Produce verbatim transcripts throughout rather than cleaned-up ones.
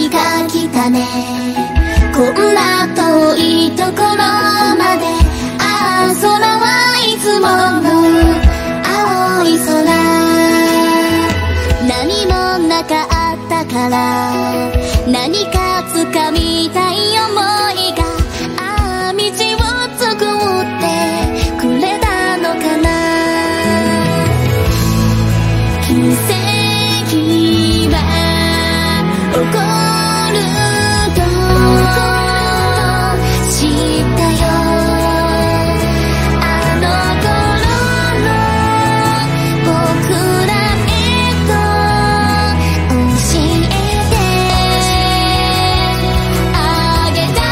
何か来たね、こんな遠いところまで。ああ、空はいつもの青い空。何もなかったから何か掴みたい想いが、ああ道を作ってくれたのかな。奇跡は起こると知ったよ。あの頃の僕らへと教えてあげた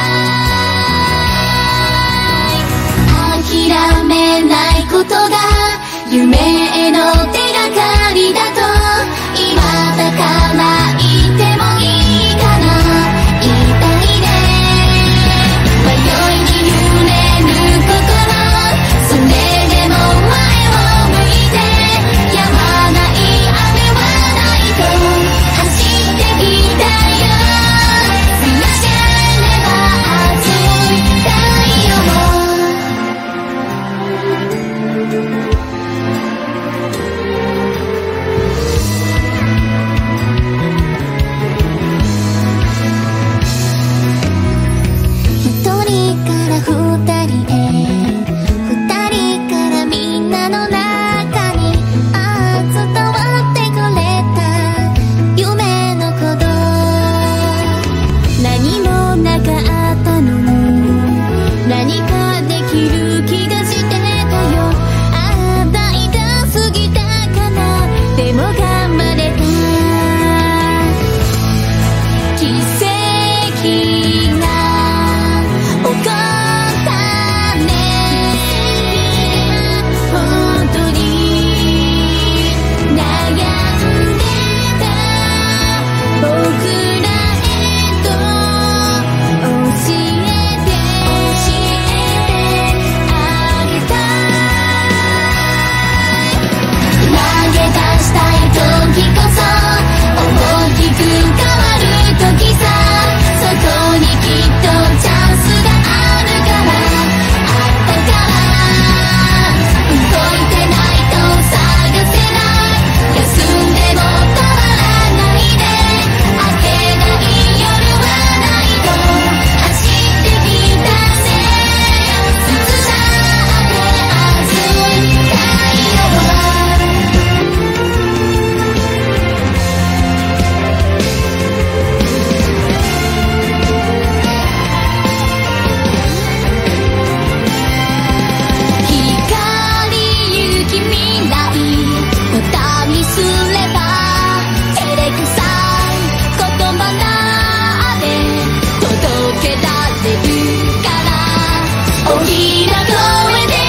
い。諦めないことが夢への手がかりだと、今だから言ってもいいかな、言いたいね。迷いに揺れる心、それでも前を向いて、止まない雨はないと走ってきたよ。見上げれば熱い太陽。一人から二人へ、二人からみんなの中に、ああ伝わってくれた夢の鼓動。何もなかったのに何かできる気がしてたよ。ああ大胆すぎたかな、でも頑張れた。奇跡が起こったね、本当に悩んでた僕らへと教えてあげたい。投げ出したい時こそ大きく変わる時さ、そこにきっとチャンスがあるから、あったから動いてないと探せない。休んでも止まらないで、明けない夜はないと走ってきたね。つつじゃって熱い太陽。光行き未来また見すれば照れくさい言葉なんて届けられるから、大きな声で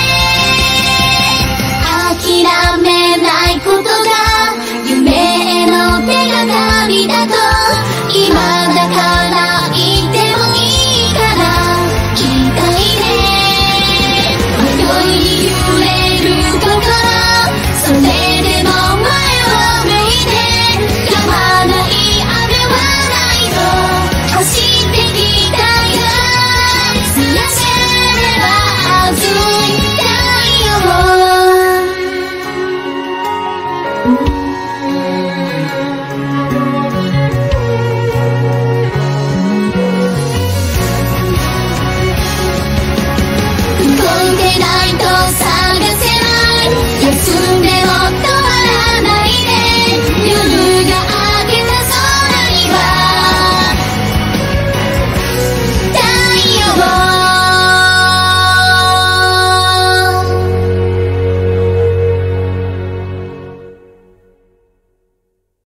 諦めないことが夢への手がかりだと、今だから言ってもいいから言いたいね。迷いに揺れる心、それでも前を向いて、止まない雨はないと走ってきたよ。見上げれば熱い太陽。